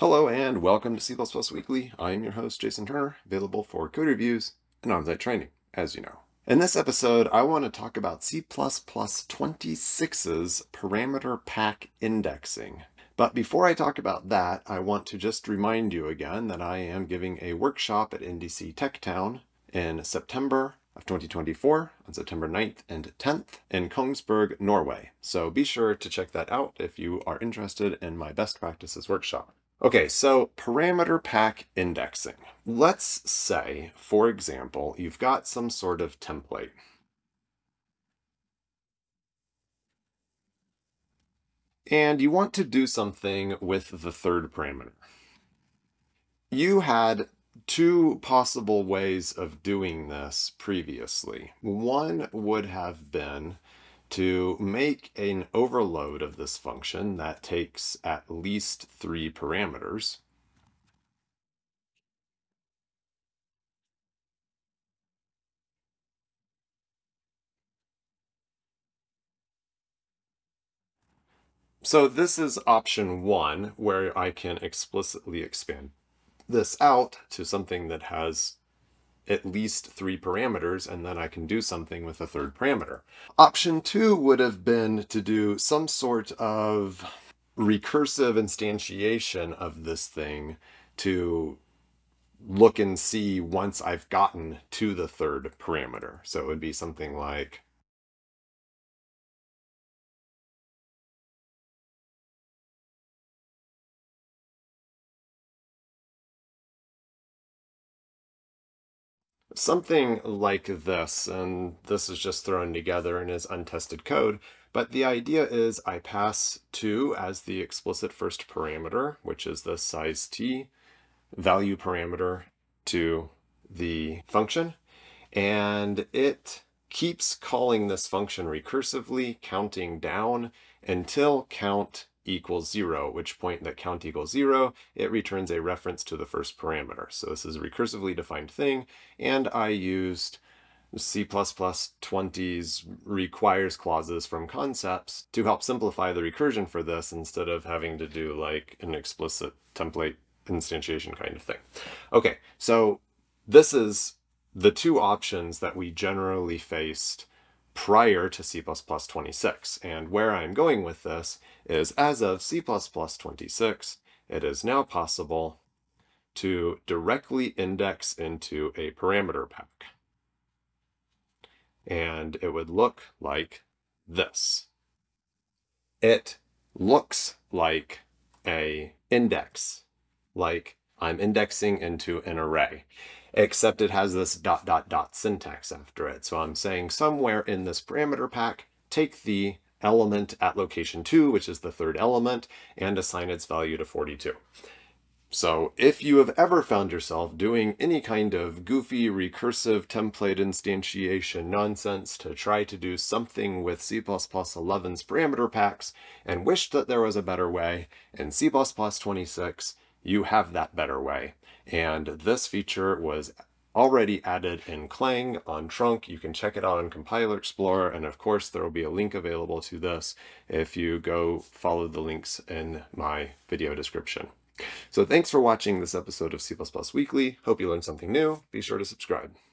Hello and welcome to C++ Weekly. I am your host, Jason Turner, available for code reviews and on-site training, as you know. In this episode, I want to talk about C++ 26's parameter pack indexing. But before I talk about that, I want to just remind you again that I am giving a workshop at NDC TechTown in September of 2024 on September 9th and 10th in Kongsberg, Norway. So be sure to check that out if you are interested in my best practices workshop. Okay, so parameter pack indexing. Let's say, for example, you've got some sort of template. And you want to do something with the third parameter. You had two possible ways of doing this previously. One would have been to make an overload of this function that takes at least 3 parameters. So this is option 1, where I can explicitly expand this out to something that has at least 3 parameters, and then I can do something with a third parameter. Option 2 would have been to do some sort of recursive instantiation of this thing to look and see once I've gotten to the third parameter. So it would be something like something like this, and this is just thrown together and is untested code, but the idea is I pass 2 as the explicit first parameter, which is the size t value parameter to the function, and it keeps calling this function recursively, counting down until count equals 0, at which point that count equals 0, it returns a reference to the first parameter. So this is a recursively defined thing, and I used C++ 20's requires clauses from concepts to help simplify the recursion for this instead of having to do like an explicit template instantiation kind of thing. Okay, so this is the two options that we generally faced prior to C++ 26. And where I'm going with this is, as of C++ 26, it is now possible to directly index into a parameter pack. And it would look like this. It looks like an index, like I'm indexing into an array, except it has this ... syntax after it. So I'm saying somewhere in this parameter pack, take the element at location 2, which is the third element, and assign its value to 42. So if you have ever found yourself doing any kind of goofy recursive template instantiation nonsense to try to do something with C++ 11's parameter packs and wished that there was a better way, in C++ 26, you have that better way. And this feature was already added in Clang on Trunk. You can check it out on Compiler Explorer, and of course there will be a link available to this if you go follow the links in my video description. So thanks for watching this episode of C++ Weekly. Hope you learned something new. Be sure to subscribe.